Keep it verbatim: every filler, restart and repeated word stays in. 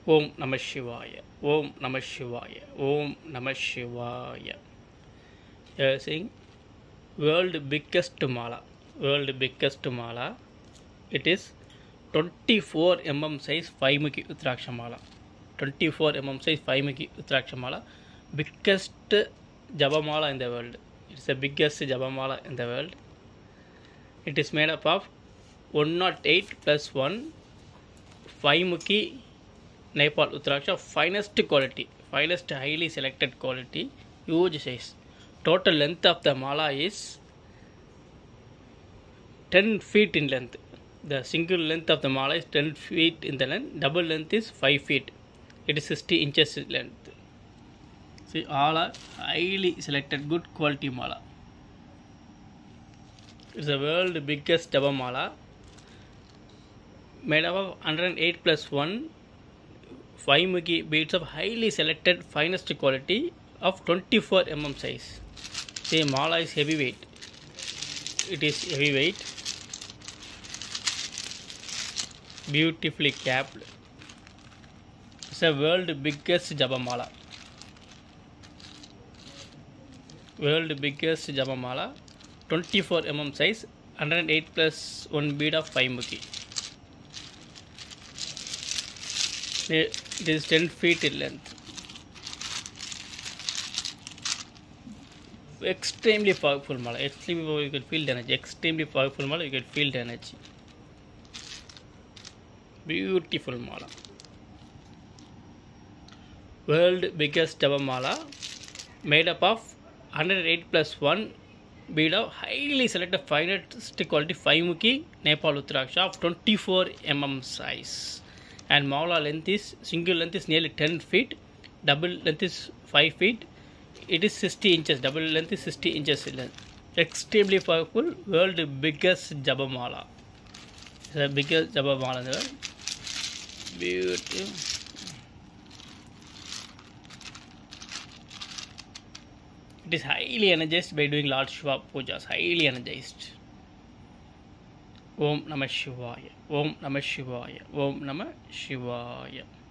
Om Namah Shivaya. Om Namah Shivaya. Om Namah Shivaya. You are saying world biggest mala. World biggest mala. It is twenty-four millimeter size five mukhi Rudraksha mala. twenty-four millimeter size five mukhi Rudraksha mala. Biggest Japa mala in the world. It is the biggest Japa mala in the world. It is made up of one oh eight plus one five mukhi Nepal Rudraksha, finest quality, finest highly selected quality, huge size. Total length of the mala is ten feet in length. The single length of the mala is ten feet in the length, double length is five feet. It is sixty inches in length. See, all are highly selected, good quality mala. It's the world biggest Japa mala, made up of one hundred eight plus one five mukhi beads of highly selected finest quality of twenty-four millimeter size. See, mala is heavy weight. It is heavy weight. Beautifully capped. It's a world biggest Japa mala. World biggest Japa mala. twenty-four millimeter size. one hundred eight plus one bead of five mukhi. It is ten feet in length. Extremely powerful mala. Extremely powerful. You can feel the energy. Extremely powerful mala. You can feel the energy. Beautiful mala. World biggest Japa mala, made up of one hundred eight plus one bead of highly selected finest quality five mukhi Nepal Rudraksha of twenty-four millimeter size. And mala length is, single length is nearly ten feet, double length is five feet. It is sixty inches, double length is sixty inches in length. Extremely powerful, world biggest Japa mala. It's the biggest Japa mala in the world. Beautiful. It is highly energized by doing Lord Shiva pujas, highly energized. Om Namah Shivaya. Om Namah Shivaya. Om Namah Shivaya.